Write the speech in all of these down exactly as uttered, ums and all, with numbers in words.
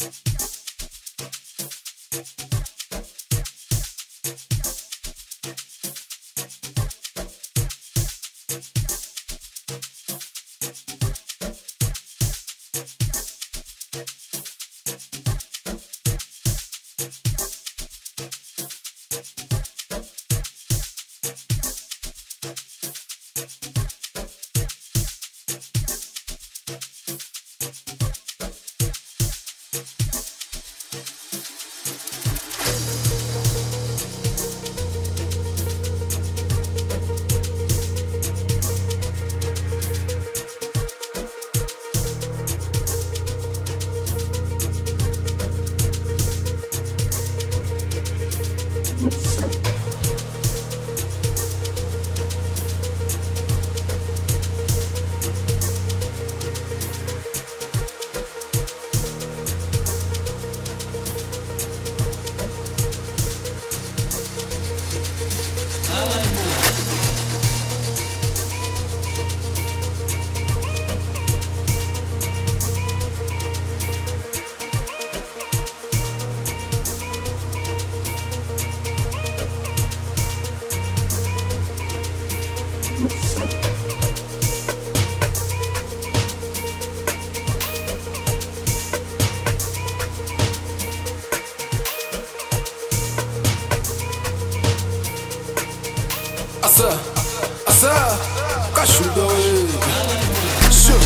Asa, asa, kashudo Shoo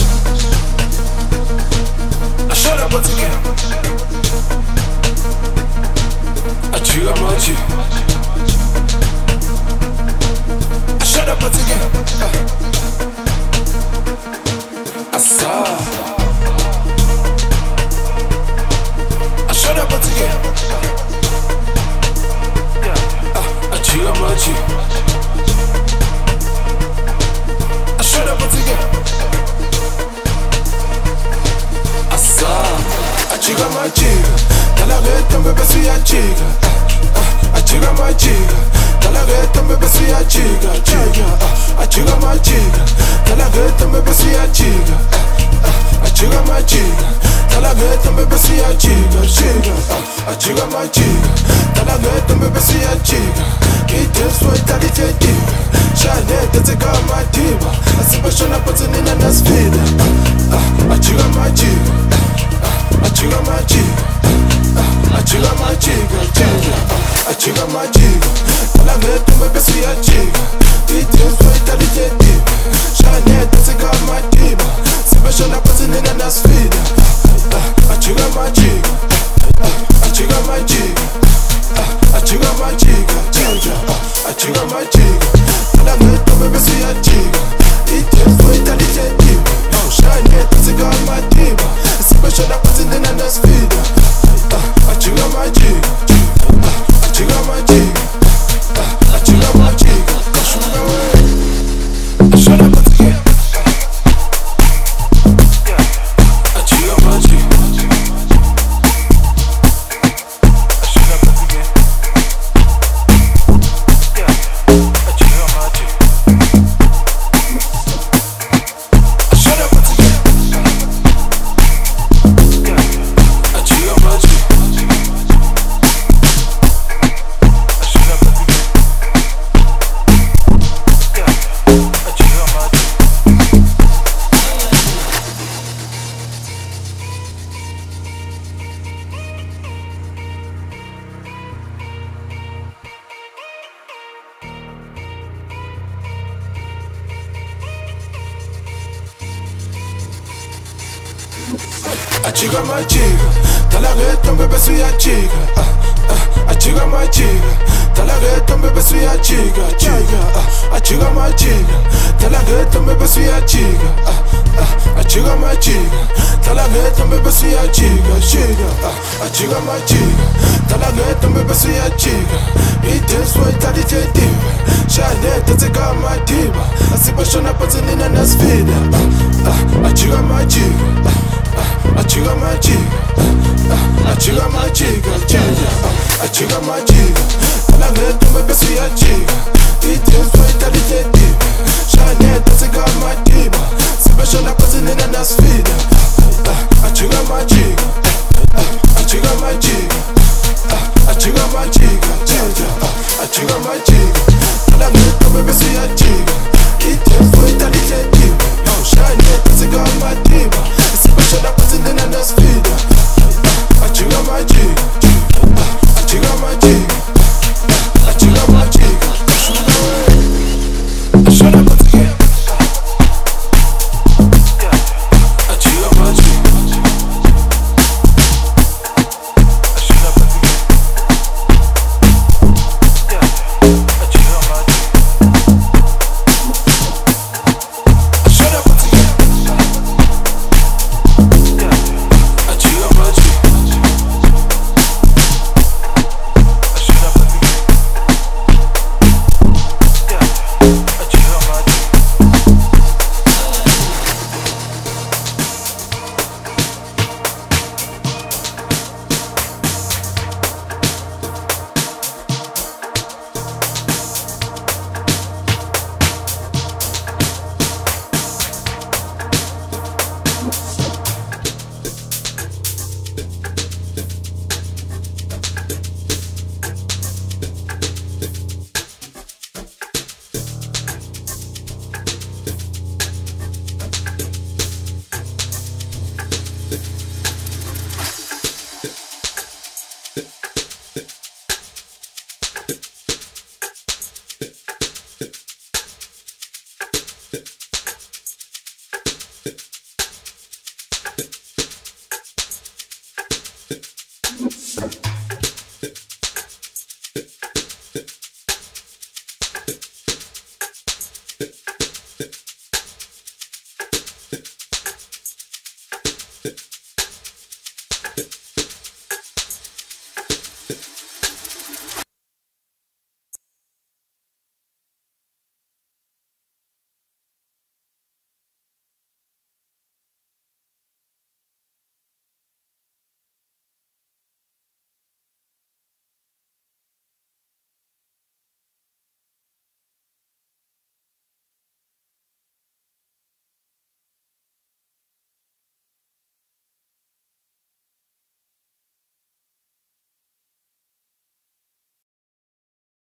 I shut up once again I chill up my chill I shut up once again Asa I shut up once again I chill up my chill Shut up once again. Asa, achiga machiga, talageta mbebesi ya chiga. Achiga machiga, talageta mbebesi ya chiga. Chiga, achiga machiga, talageta mbebesi ya chiga. Achiga machiga, talageta mbebesi ya chiga. Chiga, achiga machiga, talageta mbebesi ya chiga. It what that it is. Shine that's a girl my diva. I see what showing up on the nas vida. I chiga my chiga. I chiga my chiga. I chiga my chiga. I chiga my chiga. I met to my best ya chiga. It is what that it is. Shine that's a girl my diva. See what showing up on the nas vida. I chiga my chiga. I chiga my chiga. I chiga my chiga. I chiga my chiga. I met to my best ya chiga. It is what that it is. Shine that's a girl my diva. See what showing up on the nas vida. I chiga my chiga. I chiga my chiga. I chiga my chiga. I shut up once again. I chiga my chiga. I shut up once again. I chiga my chiga. I shut up once again. I chiga my chiga. I shut up once again. I chiga my chiga. Achiga my chiga, talageta mbebesi ya chiga. Achiga my chiga, talageta mbebesi ya chiga. Chiga, achiga my chiga, talageta mbebesi ya chiga. Achiga my chiga, talageta mbebesi ya chiga. Chiga, achiga my chiga, talageta mbebesi ya chiga. It is what that it is. Shine that's a girl my diva. I see what showing up on the nas vida. Achiga my chiga. I chiga my chiga. I chiga my chiga. I chiga my chiga. I let them be see a chiga. It is what that it is. Shine that's a girl my diva. Special up in the nas vida. I chiga